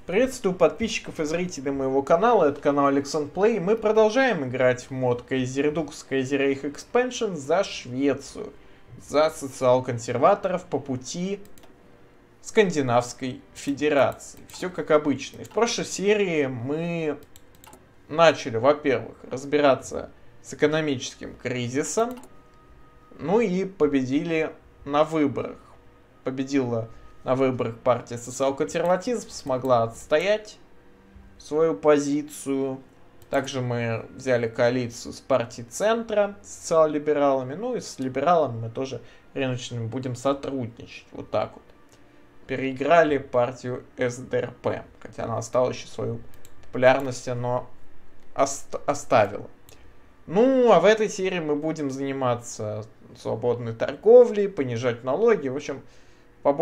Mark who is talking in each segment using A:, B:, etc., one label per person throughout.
A: Приветствую подписчиков и зрителей моего канала, это канал Alexon Play. Мы продолжаем играть в мод Kaiser Redux Kaiser Reich Expansion за Швецию, за социал-консерваторов по пути Скандинавской Федерации. Все как обычно. В прошлой серии мы начали, во-первых, разбираться с экономическим кризисом, ну и победили на выборах. Победила на выборах партия социал-консерватизм, смогла отстоять свою позицию. Также мы взяли коалицию с партией центра, с социал-либералами. Ну и с либералами мы тоже рыночными будем сотрудничать. Вот так вот. Переиграли партию СДРП. Хотя она осталась еще свою популярность, но оставила. Ну, а в этой серии мы будем заниматься свободной торговлей, понижать налоги. В общем, в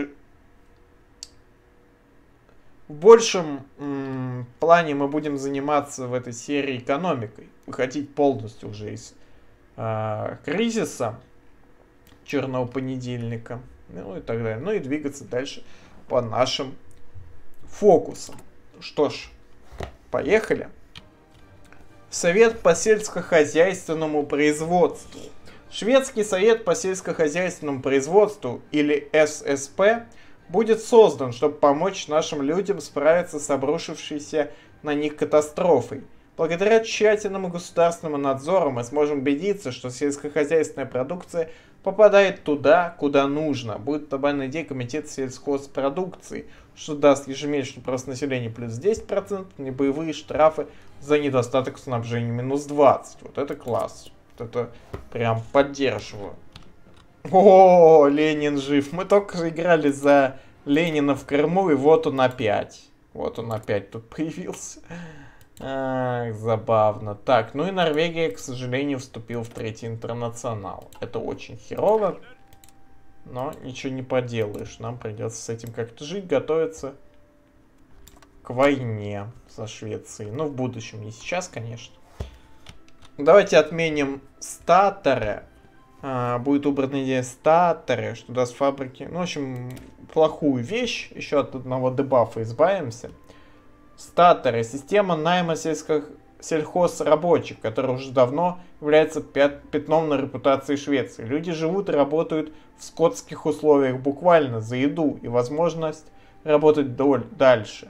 A: большем плане мы будем заниматься в этой серии экономикой. Выходить полностью уже из кризиса черного понедельника. Ну и так далее. Ну и двигаться дальше по нашим фокусам. Что ж, поехали. Совет по сельскохозяйственному производству. Шведский совет по сельскохозяйственному производству, или ССП, будет создан, чтобы помочь нашим людям справиться с обрушившейся на них катастрофой. Благодаря тщательному государственному надзору мы сможем убедиться, что сельскохозяйственная продукция попадает туда, куда нужно. Будет добавлена идея комитета сельхозпродукции, что даст ежемесячный прирост населения плюс 10%, небоевые штрафы за недостаток снабжения минус 20%. Вот это класс. Вот это прям поддерживаю. О, Ленин жив. Мы только играли за Ленина в Крыму, и вот он опять. Вот он опять тут появился. Ах, забавно. Так, ну и Норвегия, к сожалению, вступил в Третий интернационал. Это очень херово. Но ничего не поделаешь. Нам придется с этим как-то жить, готовиться к войне со Швецией. Ну, в будущем, не сейчас, конечно. Давайте отменим статоры. Будет убрана идея статоры, что даст фабрики. Ну, в общем, плохую вещь. Еще от одного дебафа избавимся. Статоры. Система найма сельхозрабочих, которая уже давно является пятном на репутации Швеции. Люди живут и работают в скотских условиях буквально за еду и возможность работать дальше.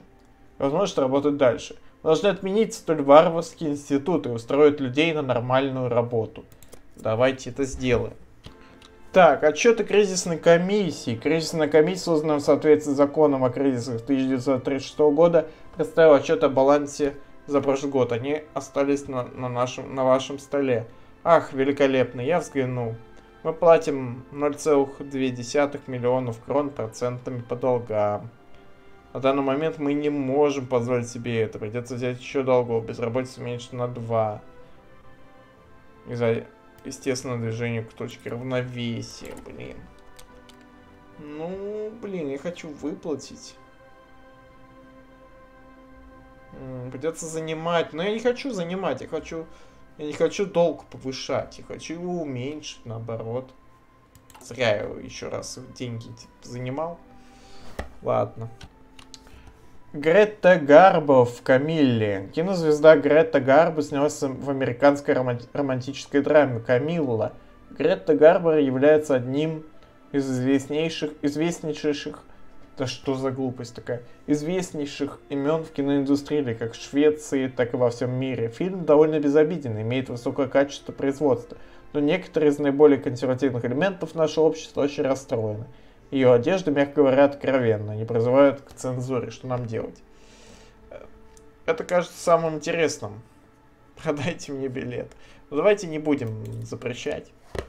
A: Должны отменить столь варварские институты и устроить людей на нормальную работу. Давайте это сделаем. Так, отчеты кризисной комиссии. Кризисная комиссия, созданная в соответствии с законом о кризисах 1936 года, представила отчет о балансе за прошлый год. Они остались на вашем столе. Ах, великолепно, я взглянул. Мы платим 0,2 миллионов крон процентами по долгам. На данный момент мы не можем позволить себе это. Придется взять еще долгов. Безработица уменьшится на 2. Из-за естественного движения к точке равновесия. Блин. Ну, блин, я хочу выплатить. Придется занимать. Но я не хочу занимать. Я не хочу долг повышать. Я хочу его уменьшить, наоборот. Зря я еще раз деньги занимал. Ладно. Грета Гарбо в Камилле. Кинозвезда Грета Гарбо снялась в американской романтической драме «Камилла». Грета Гарбо является одним из известнейших, да что за глупость такая, известнейших имен в киноиндустрии, как в Швеции, так и во всем мире. Фильм довольно безобиден, имеет высокое качество производства, но некоторые из наиболее консервативных элементов нашего общества очень расстроены. Ее одежда, мягко говоря, откровенно, не призывают к цензуре. Что нам делать? Это кажется самым интересным. Продайте мне билет. Но давайте не будем запрещать.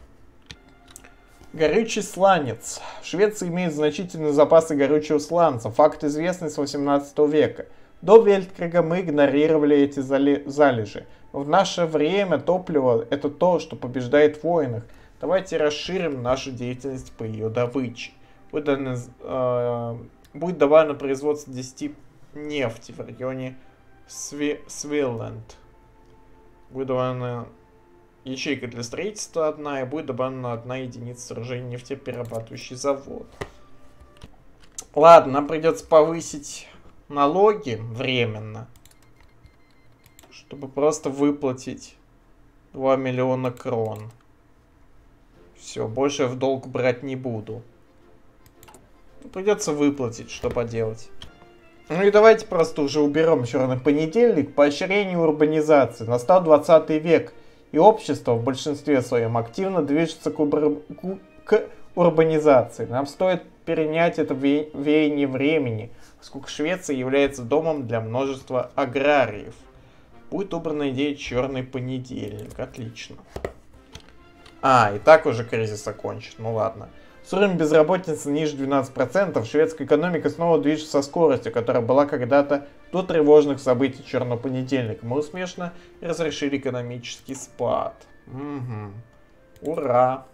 A: Горючий сланец. В Швеции имеют значительные запасы горючего сланца. Факт известный с 18 века. До Велькрига мы игнорировали эти залежи. В наше время топливо — это то, что побеждает в войнах. Давайте расширим нашу деятельность по ее добыче. Будет добавлено производство 10 нефти в регионе Свилленд. Будет добавлена ячейка для строительства одна, и будет добавлена 1 единица сооружения нефтеперерабатывающий завод. Ладно, нам придется повысить налоги временно, чтобы просто выплатить 2 миллиона крон. Все, больше в долг брать не буду. Придется выплатить, что поделать. Ну и давайте просто уже уберем черный понедельник. Поощрение урбанизации. Настал 20 век, и общество в большинстве своем активно движется к урбанизации. Нам стоит перенять это веяние времени, поскольку Швеция является домом для множества аграриев. Будет убрана идея черный понедельник. Отлично. И так уже кризис окончен. Ну ладно. С уровнем безработицы ниже 12%, шведская экономика снова движется со скоростью, которая была когда-то до тревожных событий черного понедельника. Мы успешно разрешили экономический спад. Угу. Ура!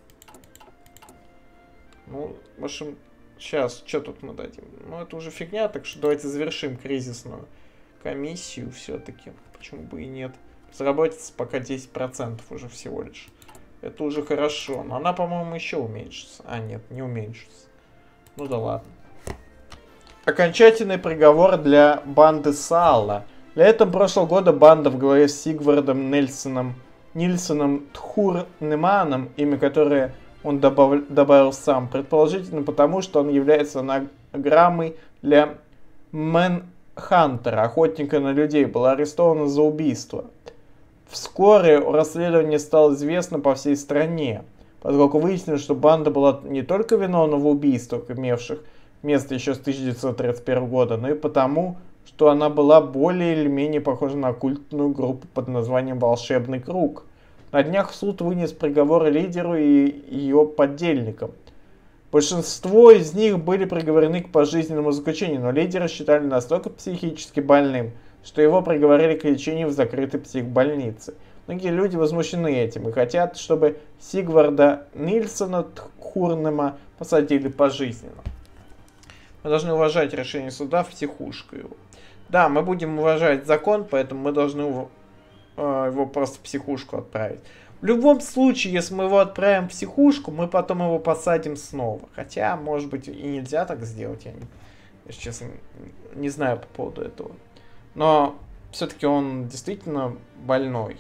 A: Ну, в общем, сейчас, что тут мы дадим? Ну, это уже фигня, так что давайте завершим кризисную комиссию все-таки. Почему бы и нет? Безработица пока 10% уже всего лишь. Это уже хорошо. Но она, по-моему, еще уменьшится. Нет, не уменьшится. Ну да ладно. Окончательный приговор для банды Сала. Летом прошлого года банда в главе с Сигвардом Нильсоном Тхурнеманом, имя которое он добавил сам, предположительно потому, что он является анаграммой для Мэнхантера, охотника на людей, была арестована за убийство. Вскоре расследование стало известно по всей стране, поскольку выяснилось, что банда была не только виновна в убийствах, имевших место еще с 1931 года, но и потому, что она была более или менее похожа на оккультную группу под названием «Волшебный круг». На днях суд вынес приговор лидеру и ее подельникам. Большинство из них были приговорены к пожизненному заключению, но лидера считали настолько психически больным, что его приговорили к лечению в закрытой психбольнице. Многие люди возмущены этим и хотят, чтобы Сигварда Нильсона Тхурнема посадили пожизненно. Мы должны уважать решение суда в психушку его. Да, мы будем уважать закон, поэтому мы должны его просто в психушку отправить. В любом случае, если мы его отправим в психушку, мы потом его посадим снова. Хотя, может быть, и нельзя так сделать. Я если честно, не знаю по поводу этого. Но все-таки он действительно больной.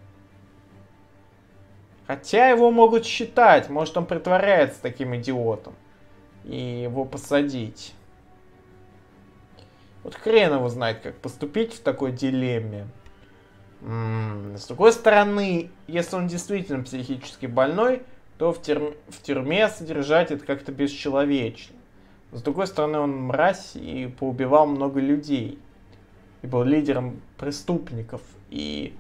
A: Хотя его могут считать. Может, он притворяется таким идиотом. И его посадить. Вот хрен его знает, как поступить в такой дилемме. С другой стороны, если он действительно психически больной, то в тюрьме содержать это как-то бесчеловечно. С другой стороны, он мразь и поубивал много людей. И был лидером преступников. И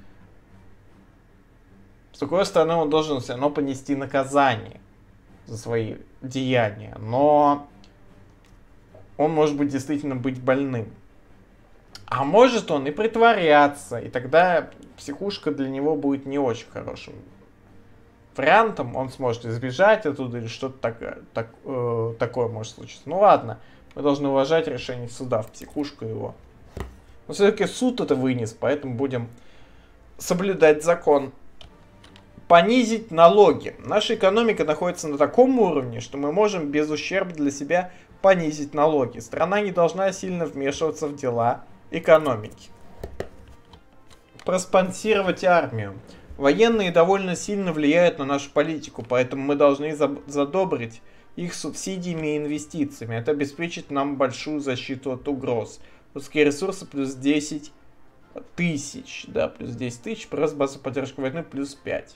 A: с другой стороны, он должен все равно понести наказание за свои деяния. Но он может быть действительно быть больным. А может он и притворяться, и тогда психушка для него будет не очень хорошим вариантом. Он сможет избежать оттуда или что-то такое может случиться. Ну ладно, мы должны уважать решение суда в психушку его. Но все-таки суд это вынес, поэтому будем соблюдать закон. Понизить налоги. Наша экономика находится на таком уровне, что мы можем без ущерба для себя понизить налоги. Страна не должна сильно вмешиваться в дела экономики. Проспонсировать армию. Военные довольно сильно влияют на нашу политику, поэтому мы должны задобрить их субсидиями и инвестициями. Это обеспечит нам большую защиту от угроз. Людские ресурсы плюс 10 тысяч. Да, плюс 10 тысяч. Просто база поддержки войны плюс 5.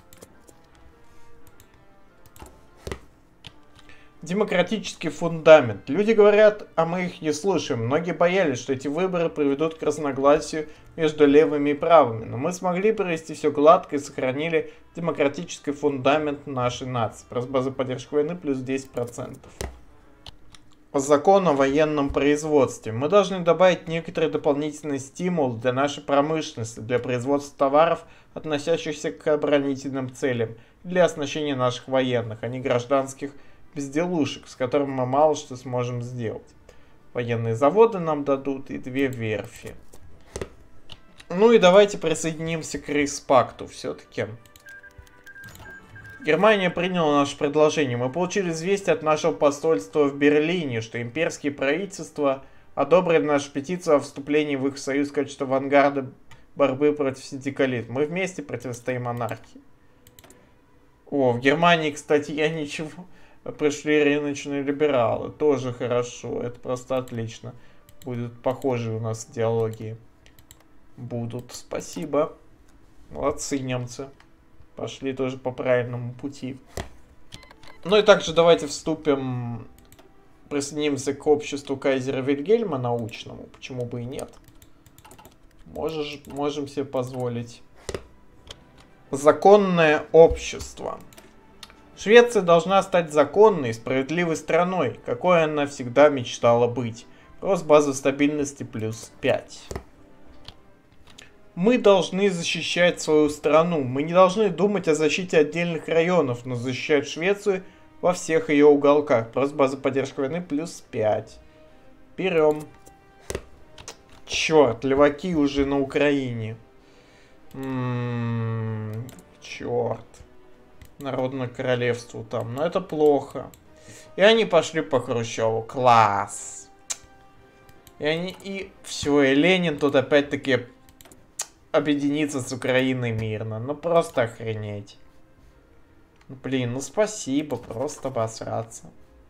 A: Демократический фундамент. Люди говорят, а мы их не слушаем. Многие боялись, что эти выборы приведут к разногласию между левыми и правыми. Но мы смогли провести все гладко и сохранили демократический фундамент нашей нации. Просто база поддержки войны плюс 10%. Закон о военном производстве. Мы должны добавить некоторый дополнительный стимул для нашей промышленности, для производства товаров, относящихся к оборонительным целям, для оснащения наших военных, а не гражданских безделушек, с которыми мы мало что сможем сделать. Военные заводы нам дадут и 2 верфи. Ну и давайте присоединимся к Рейхспакту все-таки. Германия приняла наше предложение. Мы получили известие от нашего посольства в Берлине, что имперские правительства одобрили нашу петицию о вступлении в их союз в качестве авангарда борьбы против синдикализма. Мы вместе противостоим анархии. О, в Германии, кстати, я ничего. Пришли рыночные либералы. Тоже хорошо. Это просто отлично. Будут похожие у нас идеологии. Будут. Спасибо. Молодцы немцы. Пошли тоже по правильному пути. Ну и также давайте вступим, присоединимся к обществу кайзера Вильгельма научному. Почему бы и нет? Можем себе позволить. Законное общество. Швеция должна стать законной, справедливой страной, какой она всегда мечтала быть. Рост базовой стабильности плюс 5. Мы должны защищать свою страну. Мы не должны думать о защите отдельных районов, но защищать Швецию во всех ее уголках. Рост базовой поддержки войны плюс 5. Берем. Черт, леваки уже на Украине. Черт. Народное королевство там. Но это плохо. И они пошли по Хрущеву. Класс. И все, и Ленин тут опять-таки объединиться с Украиной мирно. Ну просто охренеть. Блин, ну спасибо, просто обосраться.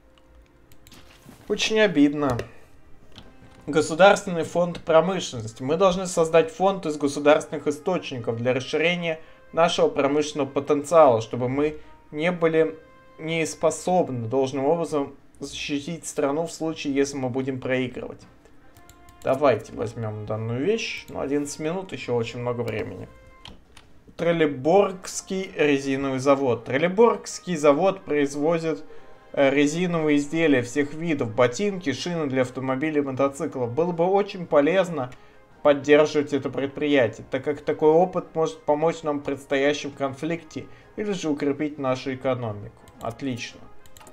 A: Очень обидно. Государственный фонд промышленности. Мы должны создать фонд из государственных источников для расширения нашего промышленного потенциала, чтобы мы не были неспособны должным образом защитить страну в случае, если мы будем проигрывать. Давайте возьмем данную вещь. Ну, 11 минут, еще очень много времени. Трелеборгский резиновый завод. Трелеборгский завод производит резиновые изделия всех видов, ботинки, шины для автомобилей и мотоциклов. Было бы очень полезно поддерживать это предприятие, так как такой опыт может помочь нам в предстоящем конфликте или же укрепить нашу экономику. Отлично.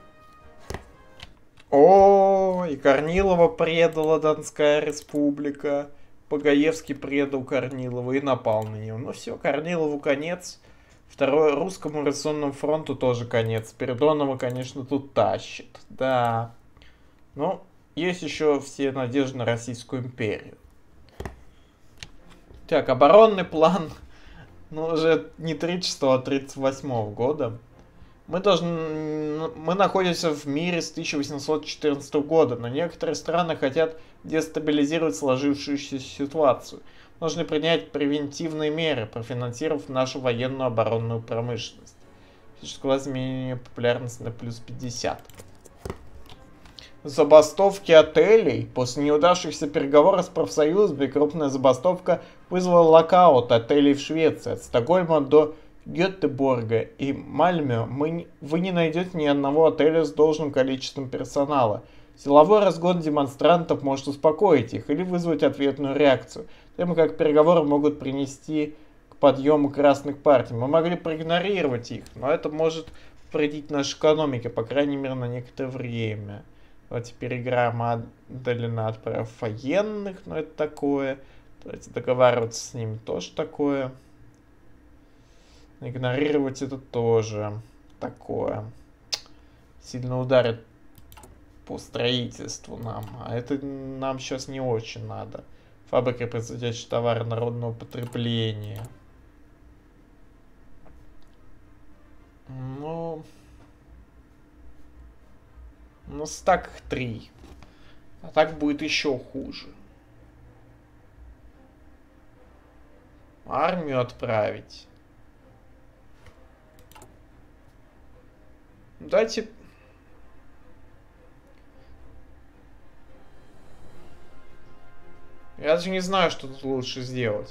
A: О, и Корнилова предала Донская республика. Пагаевский предал Корнилова и напал на нее. Ну все, Корнилову конец. Второе, Русскому революционному фронту тоже конец. Спиридонова, конечно, тут тащит. Да. Но есть еще все надежды на Российскую империю. Так, оборонный план. Ну, уже не 36, а 38 года. Мы находимся в мире с 1814 года, но некоторые страны хотят дестабилизировать сложившуюся ситуацию. Нужно принять превентивные меры, профинансировав нашу военную оборонную промышленность. Физическое изменение популярности на плюс 50. Забастовки отелей. После неудавшихся переговоров с профсоюзами крупная забастовка вызвала локаут отелей в Швеции. От Стокгольма до Гетеборга и Мальмё вы не найдете ни одного отеля с должным количеством персонала. Силовой разгон демонстрантов может успокоить их или вызвать ответную реакцию, тем как переговоры могут принести к подъему красных партий. Мы могли проигнорировать их, но это может вредить нашей экономике, по крайней мере, на некоторое время. Давайте переиграем отдаленно отправив военных, но это такое. Давайте договариваться с ними тоже такое. Игнорировать это тоже такое. Сильно ударит по строительству нам. А это нам сейчас не очень надо. Фабрика, производящая товары народного потребления. Ну, стак 3. А так будет еще хуже. Армию отправить. Дайте... Я даже не знаю, что тут лучше сделать.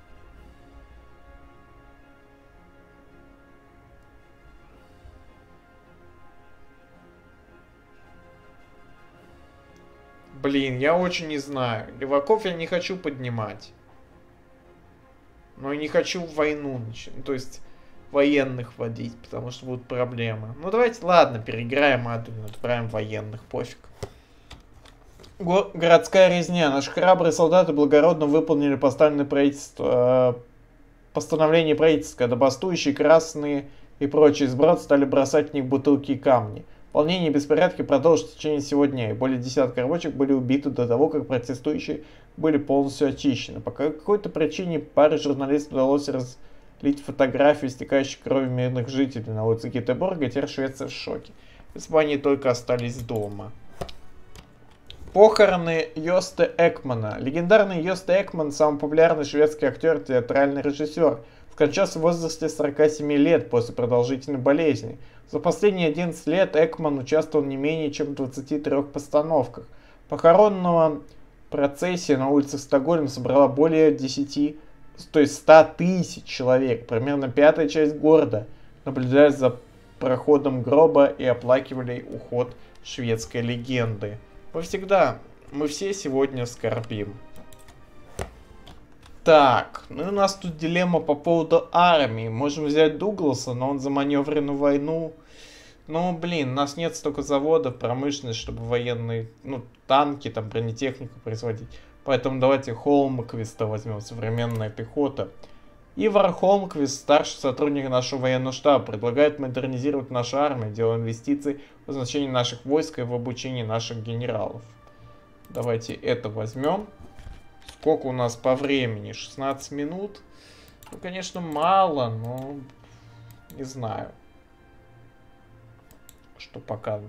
A: Блин, я очень не знаю. Леваков я не хочу поднимать. Но и не хочу войну начать. То есть военных водить, потому что будут проблемы. Ну давайте, ладно, переиграем Адуин, отправим военных, пофиг. Городская резня. Наши храбрые солдаты благородно выполнили поставленное постановление правительства, когда бастующие красные и прочие сброд стали бросать в них бутылки и камни. Волнения и беспорядки продолжились в течение всего дня, и более десятка рабочих были убиты до того, как протестующие были полностью очищены. По какой-то причине паре журналистов удалось разлить фотографии истекающих кровью мирных жителей на улице Гетеборга, и теперь Швеция в шоке. Если бы они только остались дома. Похороны Йосте Экмана. Легендарный Йосте Экман, самый популярный шведский актер и театральный режиссер, скончался в возрасте 47 лет после продолжительной болезни. За последние 11 лет Экман участвовал не менее чем в 23 постановках. Похоронного процессия на улицах Стокгольма собрала более 100 тысяч человек, примерно пятая часть города, наблюдая за проходом гроба и оплакивали уход шведской легенды. Мы все сегодня скорбим. Так, ну и у нас тут дилемма по поводу армии. Можем взять Дугласа, но он за маневренную войну. Ну, блин, у нас нет столько заводов, промышленности, чтобы военные, танки, там, бронетехнику производить. Поэтому давайте Холмквиста возьмем, современная пехота. Ивар Холмквист, старший сотрудник нашего военного штаба, предлагает модернизировать нашу армию, делая инвестиции в значение наших войск и в обучении наших генералов. Давайте это возьмем. Сколько у нас по времени? 16 минут. Ну, конечно, мало, но не знаю, что пока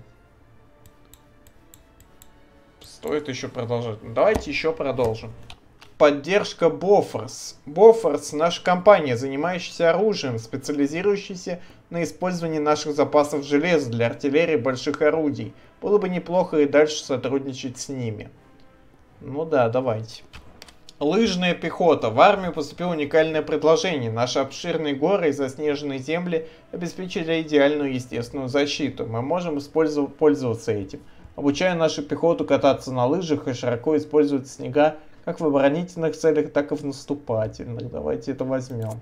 A: стоит еще продолжать. Давайте еще продолжим. Поддержка Бофорс. Бофорс — наша компания, занимающаяся оружием, специализирующаяся на использовании наших запасов железа для артиллерии больших орудий. Было бы неплохо и дальше сотрудничать с ними. Ну да, давайте. Лыжная пехота. В армию поступило уникальное предложение. Наши обширные горы и заснеженные земли обеспечили идеальную естественную защиту. Мы можем пользоваться этим. Обучая нашу пехоту кататься на лыжах и широко использовать снега как в оборонительных целях, так и в наступательных. Давайте это возьмем.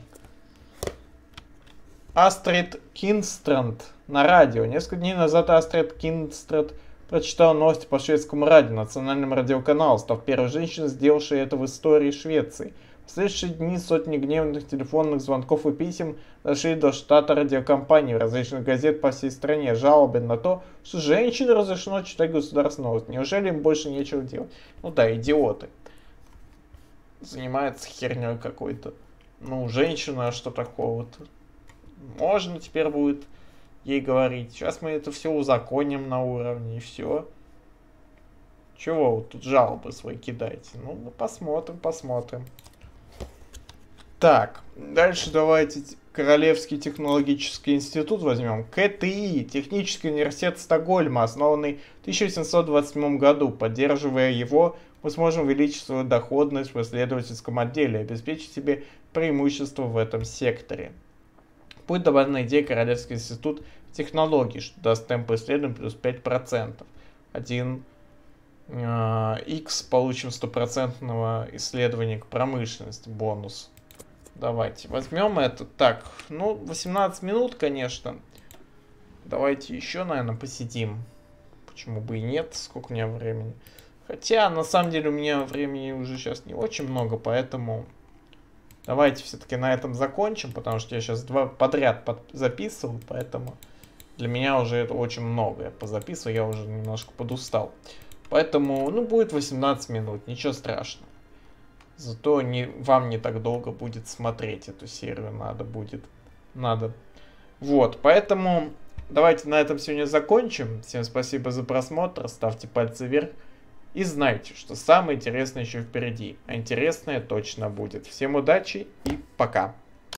A: Астрид Кинстранд на радио. Несколько дней назад Астрид Кинстранд прочитала новости по шведскому радио, национальному радиоканалу, став первой женщиной, сделавшей это в истории Швеции. В следующие дни сотни гневных телефонных звонков и писем дошли до штата радиокомпаний, различных газет по всей стране, жалобы на то, что женщинам разрешено читать государственные новости. Неужели им больше нечего делать? Ну да, идиоты. Занимается херней какой-то. Ну, женщина, а что такого-то? Можно теперь будет ей говорить. Сейчас мы это все узаконим на уровне, и все. Чего вы тут жалобы свои кидаете? Ну, посмотрим. Так, дальше давайте Королевский технологический институт возьмем. КТИ, Технический университет Стокгольма, основанный в 1827 году. Поддерживая его, мы сможем увеличить свою доходность в исследовательском отделе и обеспечить себе преимущество в этом секторе. Будет добавлена идея Королевский институт технологий, что даст темп исследований плюс 5%. 1x получим 100% исследование к промышленности, бонус. Давайте возьмем это. Так, 18 минут, конечно. Давайте еще, наверное, посидим. Почему бы и нет, сколько у меня времени. Хотя, на самом деле, у меня времени уже сейчас не очень много, поэтому давайте все-таки на этом закончим, потому что я сейчас 2 подряд записывал, поэтому для меня уже это очень много. Я позаписываю, я уже немножко подустал. Поэтому, будет 18 минут, ничего страшного. Зато вам не так долго будет смотреть эту серию, надо. Вот, поэтому давайте на этом сегодня закончим. Всем спасибо за просмотр, ставьте пальцы вверх. И знайте, что самое интересное еще впереди. А интересное точно будет. Всем удачи и пока.